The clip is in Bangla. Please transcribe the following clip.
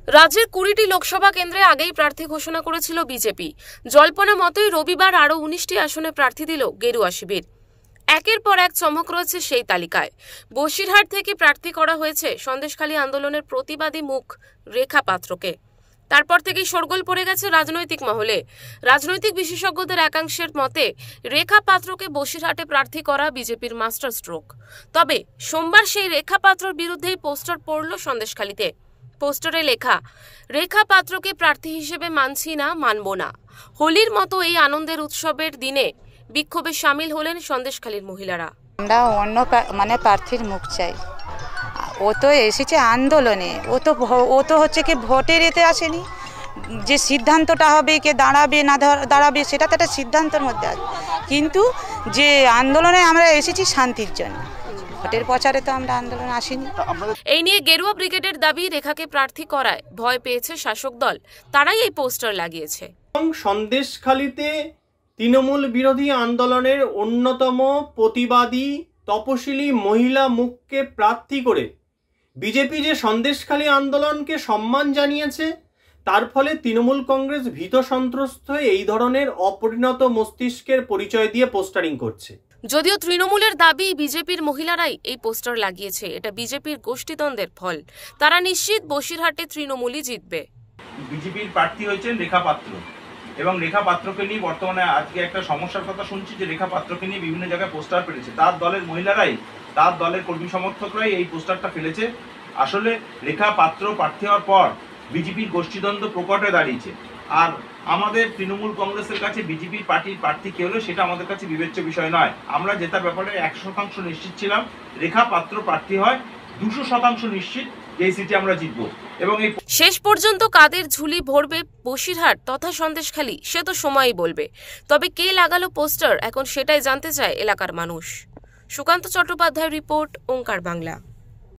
রাজ্যের 20টি লোকসভা কেন্দ্রে আগেই প্রার্থী ঘোষণা করেছিল বিজেপি। জল্পনা মতোই রবিবার আরও 19টি আসনে প্রার্থী দিল গেরুয়া শিবির। একের পর এক চমক রয়েছে সেই তালিকায়। বসিরহাট থেকে প্রার্থী করা হয়েছে সন্দেশখালী আন্দোলনের প্রতিবাদী মুখ রেখা পাত্রকে। তারপর থেকেই শোরগোল পড়ে গেছে রাজনৈতিক মহলে। রাজনৈতিক বিশেষজ্ঞদের একাংশের মতে রেখা পাত্রকে বসিরহাটে প্রার্থী করা বিজেপির মাস্টার স্ট্রোক। তবে সোমবার সেই রেখা পাত্রর বিরুদ্ধেই পোস্টার পড়ল সন্দেশখালীতে। পোস্টারে লেখা, রেখা পাত্রকে প্রার্থী হিসেবে মানছি না, মানব না। হোলির মতো এই আনন্দের উৎসবের দিনে বিক্ষোভে সামিল হলেন সন্দেশখালীর মহিলারা। আমরা অন্য প্রার্থীর মুখ চাই। ও তো এসেছে আন্দোলনে, ও তো হচ্ছে কি ভোটের এতে আসেনি। যে সিদ্ধান্তটা হবে, কে দাঁড়াবে না দাঁড়াবে, সেটা তো একটা সিদ্ধান্তের মধ্যে আছে। কিন্তু যে আন্দোলনে আমরা এসেছি শান্তির জন্য, ভোটের প্রচারে তো আমরা আন্দোলন আসিনি। এই নিয়ে গেরুয়া ব্রিগেডের দাবি, রেখাকে প্রার্থী করায় ভয় পেয়েছে শাসক দল, তারাই এই পোস্টার লাগিয়েছে। সন্দেশখালীতে তৃণমূল বিরোধী আন্দোলনের অন্যতম প্রতিবাদী তপশিলি মহিলা মুখকে প্রার্থী করে বিজেপি যে সন্দেশখালী আন্দোলনকে সম্মান জানিয়েছে, তার ফলে তৃণমূল কংগ্রেস ভীত সন্ত্রস্ত হয়ে এই ধরনের অপরিণত মস্তিষ্কের পরিচয় দিয়ে পোস্টারিং করছে। যদিও তৃণমূলের দাবি বিজেপির মহিলারাই এই পোস্টার লাগিয়েছে, এটা বিজেপির গোষ্ঠীদ্বন্দ্বের ফল। তারা নিশ্চিত বসিরহাটে তৃণমূলই জিতবে। বিজেপির প্রার্থী হয়েছেন রেখা পাত্র, এবং রেখা পাত্রকে নিয়ে বর্তমানে আজকে একটা সমস্যার কথা শুনছি যে রেখা পাত্রকে নিয়ে বিভিন্ন জায়গায় পোস্টার ফেলেছে। তার দলের মহিলারাই, তার দলের কর্মী সমর্থকরাই এই পোস্টারটা ফেলেছে। আসলে রেখা পাত্র প্রার্থী হওয়ার পর বিজেপির গোষ্ঠীদ্বন্দ্ব প্রকটে দাঁড়িয়েছে। আর আমাদের তৃণমূল কংগ্রেসের কাছে বিজেপির পার্টির প্রার্থী কে হলো সেটা আমাদের কাছে বিবেচ্য বিষয় নয়। আমরা জেতার ব্যাপারে 100% নিশ্চিত ছিলাম। রেখা পাত্র প্রার্থী হয় 200% নিশ্চিত এই সিটে আমরা জিতবো। এবং এই শেষ পর্যন্ত কাদের ঝুলি ভরবে বসিরহাট তথা সন্দেশখালী, সে তো সময়ই বলবে। তবে কে লাগালো পোস্টার, এখন সেটাই জানতে চায় এলাকার মানুষ। সুকান্ত চট্টোপাধ্যায়ের রিপোর্ট, ওঙ্কার বাংলা।